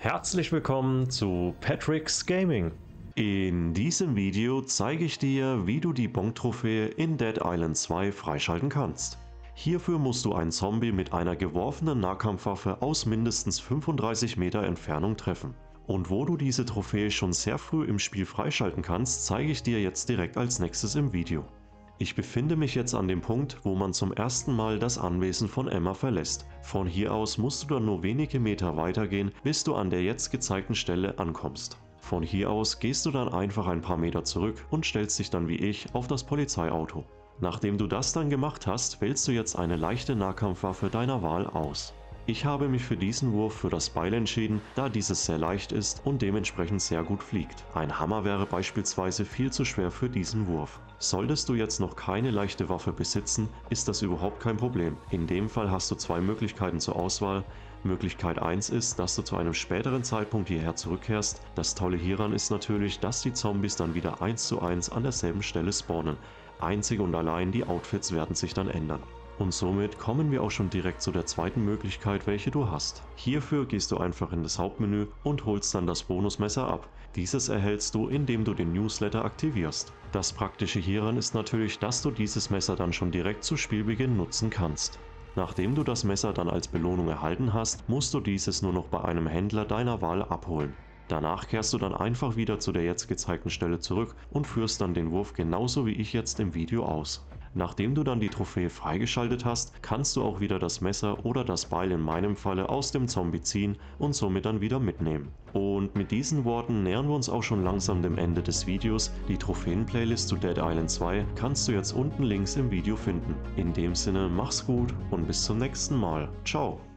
Herzlich willkommen zu Patrick's Gaming. In diesem Video zeige ich dir, wie du die Bonk-Trophäe in Dead Island 2 freischalten kannst. Hierfür musst du einen Zombie mit einer geworfenen Nahkampfwaffe aus mindestens 35 Meter Entfernung treffen. Und wo du diese Trophäe schon sehr früh im Spiel freischalten kannst, zeige ich dir jetzt direkt als nächstes im Video. Ich befinde mich jetzt an dem Punkt, wo man zum ersten Mal das Anwesen von Emma verlässt. Von hier aus musst du dann nur wenige Meter weitergehen, bis du an der jetzt gezeigten Stelle ankommst. Von hier aus gehst du dann einfach ein paar Meter zurück und stellst dich dann wie ich auf das Polizeiauto. Nachdem du das dann gemacht hast, wählst du jetzt eine leichte Nahkampfwaffe deiner Wahl aus. Ich habe mich für diesen Wurf für das Beil entschieden, da dieses sehr leicht ist und dementsprechend sehr gut fliegt. Ein Hammer wäre beispielsweise viel zu schwer für diesen Wurf. Solltest du jetzt noch keine leichte Waffe besitzen, ist das überhaupt kein Problem. In dem Fall hast du zwei Möglichkeiten zur Auswahl. Möglichkeit 1 ist, dass du zu einem späteren Zeitpunkt hierher zurückkehrst. Das Tolle hieran ist natürlich, dass die Zombies dann wieder 1:1 an derselben Stelle spawnen. Einzig und allein die Outfits werden sich dann ändern. Und somit kommen wir auch schon direkt zu der zweiten Möglichkeit, welche du hast. Hierfür gehst du einfach in das Hauptmenü und holst dann das Bonusmesser ab. Dieses erhältst du, indem du den Newsletter aktivierst. Das Praktische hieran ist natürlich, dass du dieses Messer dann schon direkt zu Spielbeginn nutzen kannst. Nachdem du das Messer dann als Belohnung erhalten hast, musst du dieses nur noch bei einem Händler deiner Wahl abholen. Danach kehrst du dann einfach wieder zu der jetzt gezeigten Stelle zurück und führst dann den Wurf genauso wie ich jetzt im Video aus. Nachdem du dann die Trophäe freigeschaltet hast, kannst du auch wieder das Messer oder das Beil in meinem Falle aus dem Zombie ziehen und somit dann wieder mitnehmen. Und mit diesen Worten nähern wir uns auch schon langsam dem Ende des Videos. Die Trophäen-Playlist zu Dead Island 2 kannst du jetzt unten links im Video finden. In dem Sinne, mach's gut und bis zum nächsten Mal. Ciao!